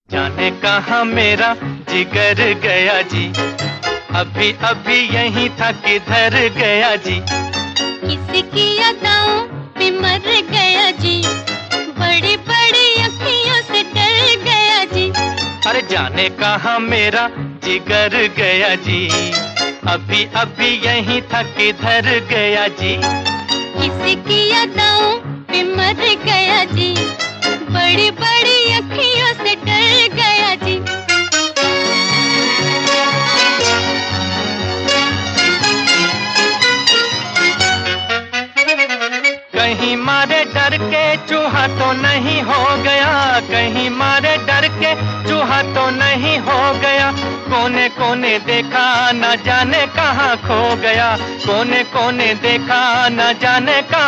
जाने कहाँ मेरा जिगर गया जी, अभी अभी यहीं था किधर गया जी। किसी की अदाओं पे मर गया जी, बड़ी बड़ी अखियों से डर गया जी। अरे जाने कहाँ मेरा जिगर गया जी, अभी अभी यहीं था किधर गया जी। किसी की अदाओं पे मर गया जी, बड़ी बड़ी अखियों से डर गया जी। कहीं मारे डर के चूहा तो नहीं हो गया, कहीं मारे डर के चूहा तो नहीं हो गया। कोने कोने देखा न जाने कहाँ खो गया, कोने कोने देखा न जाने कहाँ